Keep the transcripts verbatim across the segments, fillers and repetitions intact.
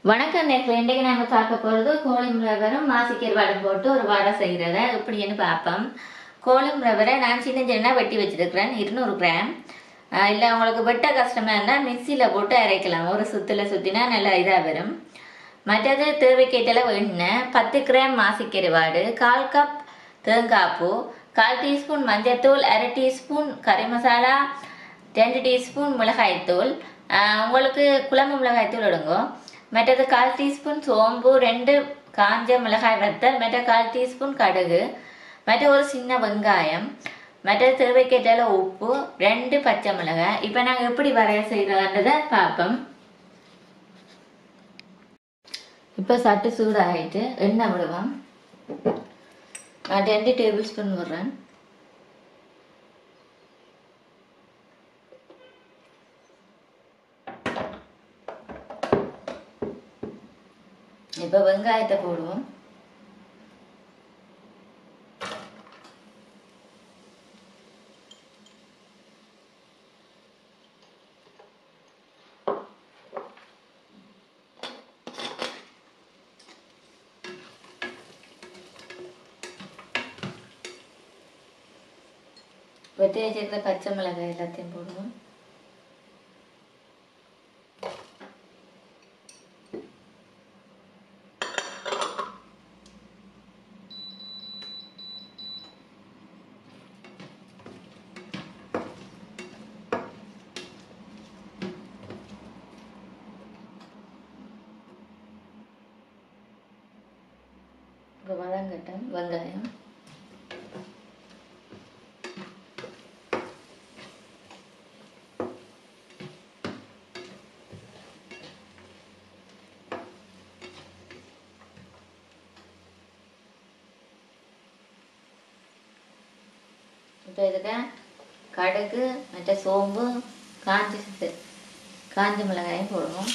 வணக்கம் நேற்று இன்றைக்கு நாங்கள் பார்க்க போகிறது கோலம் ரவரும் மாசிக்கீர் வடை போட்டு ஒரு வடை செய்கிறத எப்படின்னு பார்ப்போம். கோலம் ரவரை நான் சின்ன சின்ன வெட்டி வச்சுருக்கிறேன் இருநூறு கிராம். இல்லை உங்களுக்கு வெட்ட கஷ்டமாக இருந்தால் மிக்சியில் போட்டு அரைக்கலாம். ஒரு சுற்றில் சுற்றினா நல்லா இதாக வரும். மற்றது தேவைக்கேட்டளவு எண்ணெய், பத்து கிராம் மாசிக்கீர் வாடு, கால் கப் தேங்காய் பூ, கால் டீஸ்பூன் மஞ்சத்தூள், அரை டீஸ்பூன் கறி மசாலா, ரெண்டு டீஸ்பூன் மிளகாய்த்தூள். உங்களுக்கு குழம்பு மிளகாய்த்தூள் எடுங்கோ. மற்றது கால் டீஸ்பூன் சோம்பு, ரெண்டு காஞ்ச மிளகாய் வத்தல், மற்ற கால் டீஸ்பூன் கடுகு, மற்ற ஒரு சின்ன வெங்காயம், மற்ற தேவைக்கேற்ற உப்பு, ரெண்டு பச்சை மிளகாய். இப்போ நாங்கள் எப்படி வரைய செய்கிறோன்றதை பார்ப்போம். இப்போ சட்டு சூடாகிட்டு எண்ணெய் விடுவோம். நான் ரெண்டு டேபிள் ஸ்பூன் விடுறேன். இப்போ வெங்காயத்தை போடுவோம். வெட்டி வச்சிருக்கிற பச்சை மிளகாய் எல்லாத்தையும் போடுவோம். இப்போ வதங்கட்டும் வெங்காயம். இப்போ இதுக்கு கடுகு, மற்ற சோம்பு, காஞ்சி காஞ்ச மிளகாயும் போடுவோம்.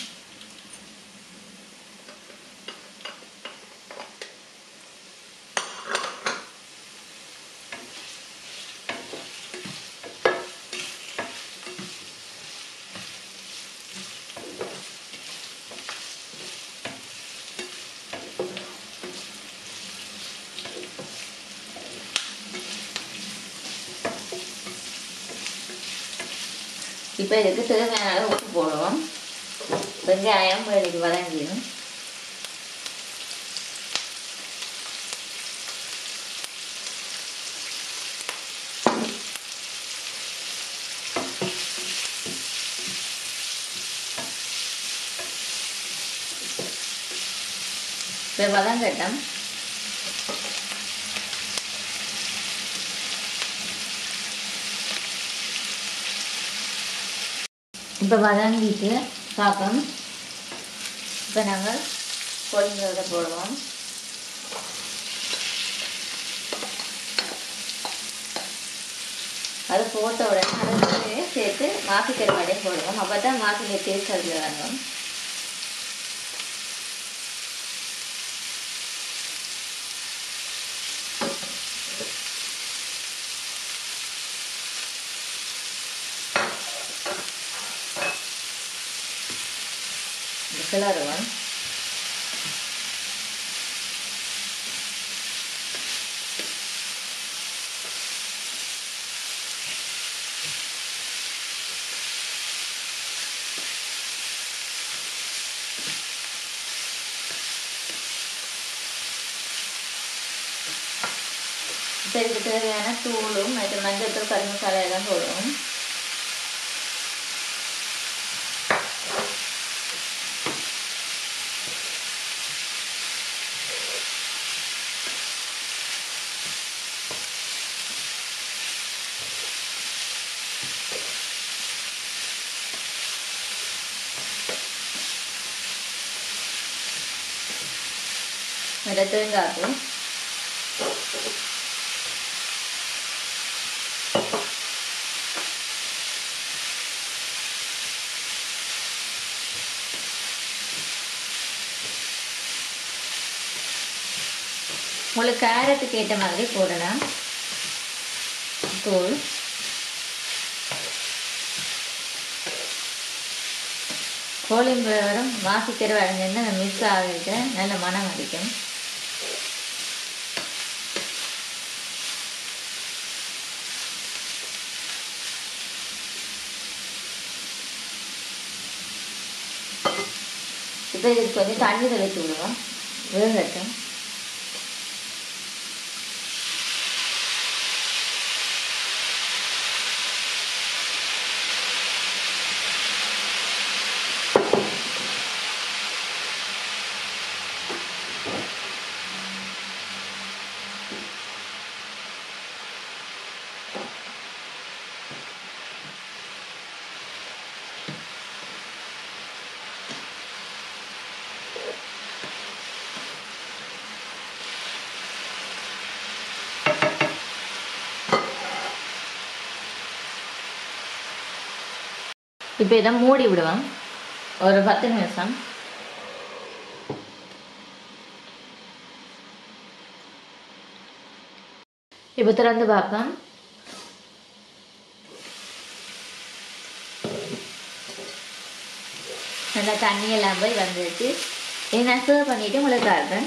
இப்போ இதுக்கு தேவையான அளவு உப்பு போடுவோம். வெங்காயம் வேலைக்கு வதங்கிடும். இப்போ வதங்கட்டும். இப்போ வதங்கிட்டு பார்ப்போம். இப்போ நாங்கள் பொரிஞ்சதை போடுவோம். அது போட்ட உடனே அதை சேர்த்து மாசிக்கீர் வடையும் போடுவோம். அப்போ தான் மாசிக்கீர் டேஸ்ட் அதில் வரணும். கிளறுவோம். இப்போ இதுக்கு தேவையான தூளும் மற்றும் மஞ்சள் தூள், கறி மசாலா எல்லாம் போடுவோம். மேலே தேங்காய் பூ, உங்களுக்கு காரத்துக்கு ஏற்ற மாதிரி போடலாம். தூள், கோழிம்பழம் மாசிக்கிற அடைஞ்சிருந்தால் அந்த மிக்ஸ் ஆகிட்டு நல்ல மனம் அடிக்கும். இப்போ இதுக்கு கொஞ்சம் தண்ணி தெளித்து விடுவோம், வேகட்டும். இப்போ இதை மூடி விடுவோம் ஒரு பத்து நிமிஷம். இப்போ திறந்து பார்ப்போம். நல்லா தண்ணியெல்லாம் போய் வந்துச்சு. இதை நான் சர்வ் பண்ணிவிட்டு உங்களுக்கு காட்டுறேன்.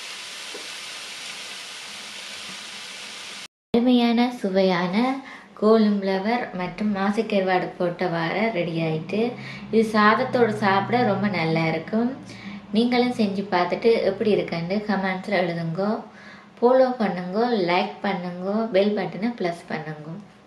அருமையான சுவையான கோழிம்ப்ளவர் மற்றும் மாசிக்கருவாடு போட்ட வார ரெடி ஆகிட்டு. இது சாதத்தோடு சாப்பிட ரொம்ப நல்லா இருக்கும். நீங்களும் செஞ்சு பார்த்துட்டு எப்படி இருக்குன்னு கமெண்ட்ஸில் எழுதுங்கோ. ஃபாலோ பண்ணுங்கோ, லைக் பண்ணுங்கோ, பெல் பட்டனை ப்ளஸ் பண்ணுங்கோ.